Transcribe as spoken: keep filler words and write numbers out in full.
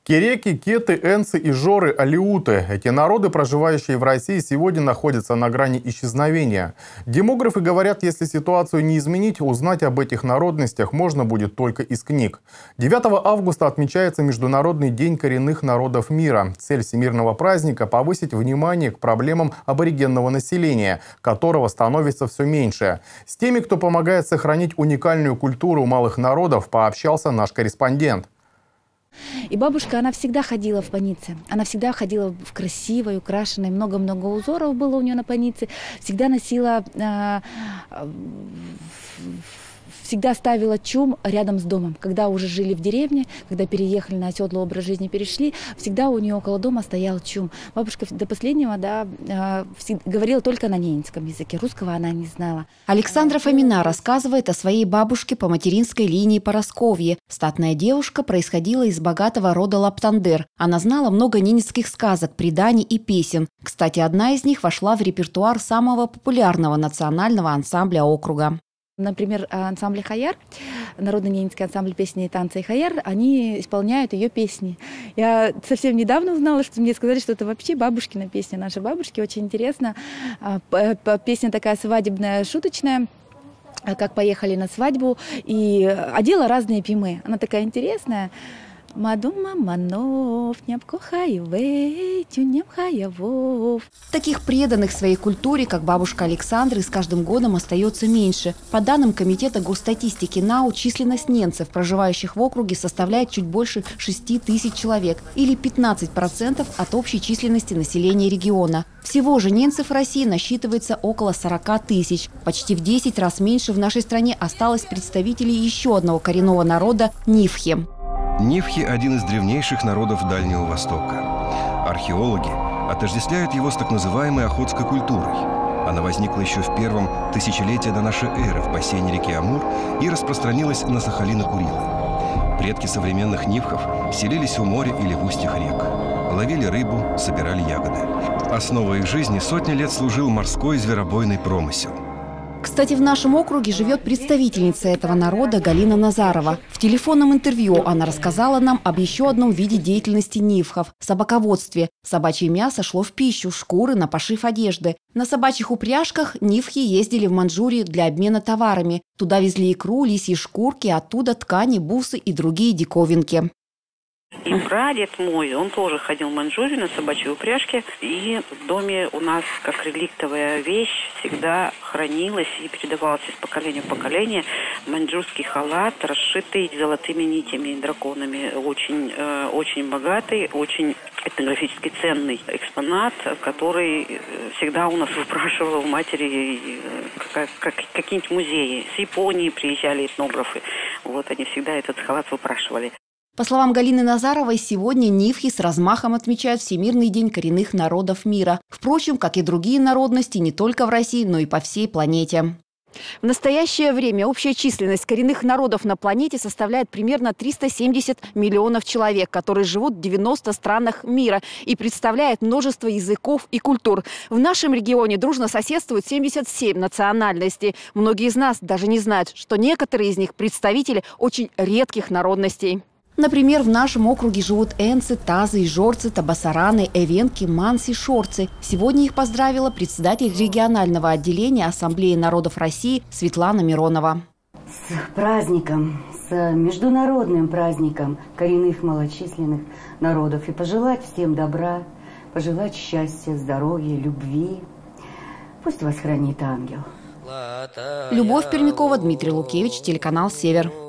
Кереки, кеты, энцы и жоры, алеуты. Эти народы, проживающие в России, сегодня находятся на грани исчезновения. Демографы говорят, если ситуацию не изменить, узнать об этих народностях можно будет только из книг. девятого августа отмечается Международный день коренных народов мира. Цель всемирного праздника – повысить внимание к проблемам аборигенного населения, которого становится все меньше. С теми, кто помогает сохранить уникальную культуру малых народов, пообщался наш корреспондент. И бабушка, она всегда ходила в панице. Она всегда ходила в красивой, украшенной. Много-много узоров было у нее на панице. Всегда носила... Э, э, всегда ставила чум рядом с домом. Когда уже жили в деревне, когда переехали на оседлый образ жизни, перешли, всегда у нее около дома стоял чум. Бабушка до последнего, да, э, говорила только на ненецком языке. Русского она не знала. Александра Фомина рассказывает о своей бабушке по материнской линии Парасковье. Статная девушка происходила из богатого рода Лаптандер. Она знала много ненецких сказок, преданий и песен. Кстати, одна из них вошла в репертуар самого популярного национального ансамбля округа. Например, ансамбль «Хаяр», народный ненецкий ансамбль песни и танца и «Хаяр», они исполняют ее песни. Я совсем недавно узнала, что мне сказали, что это вообще бабушкина песня, наши бабушки. Очень интересно. Песня такая свадебная, шуточная, как поехали на свадьбу, и одела разные пимы. Она такая интересная. Мадума манов, няпкохаевей, тюнямхаевов. Таких преданных своей культуре, как бабушка Александры, с каждым годом остается меньше. По данным Комитета госстатистики НАУ, численность ненцев, проживающих в округе, составляет чуть больше шести тысяч человек, или пятнадцать процентов от общей численности населения региона. Всего же ненцев в России насчитывается около сорока тысяч. Почти в десять раз меньше в нашей стране осталось представителей еще одного коренного народа – нивхи. Нивхи – один из древнейших народов Дальнего Востока. Археологи отождествляют его с так называемой охотской культурой. Она возникла еще в первом тысячелетии до нашей эры в бассейне реки Амур и распространилась на Сахалин и Курилы. Предки современных нивхов селились у моря или в устьях рек. Ловили рыбу, собирали ягоды. Основой их жизни сотни лет служил морской зверобойный промысел. Кстати, в нашем округе живет представительница этого народа Галина Назарова. В телефонном интервью она рассказала нам об еще одном виде деятельности нивхов – собаководстве. Собачье мясо шло в пищу, шкуры на пошив одежды. На собачьих упряжках нивхи ездили в Манчжурию для обмена товарами. Туда везли икру, лисьи шкурки, оттуда ткани, бусы и другие диковинки. И прадед мой, он тоже ходил в Манчжурию на собачьей упряжке. И в доме у нас, как реликтовая вещь, всегда хранилась и передавалась из поколения в поколение маньчжурский халат, расшитый золотыми нитями и драконами. Очень, э, очень богатый, очень этнографически ценный экспонат, который всегда у нас выпрашивал у матери как, как, какие-нибудь музеи. С Японии приезжали этнографы. Вот они всегда этот халат выпрашивали. По словам Галины Назаровой, сегодня нивхи с размахом отмечают Всемирный день коренных народов мира. Впрочем, как и другие народности, не только в России, но и по всей планете. В настоящее время общая численность коренных народов на планете составляет примерно триста семьдесят миллионов человек, которые живут в девяноста странах мира и представляет множество языков и культур. В нашем регионе дружно соседствуют семьдесят семь национальностей. Многие из нас даже не знают, что некоторые из них представители очень редких народностей. Например, в нашем округе живут энцы, тазы, ижорцы, табасараны, эвенки, манси, шорцы. Сегодня их поздравила председатель регионального отделения Ассамблеи народов России Светлана Миронова. С праздником, с международным праздником коренных малочисленных народов. И пожелать всем добра, пожелать счастья, здоровья, любви. Пусть вас хранит ангел. Любовь Пермякова, Дмитрий Лукевич, телеканал «Север».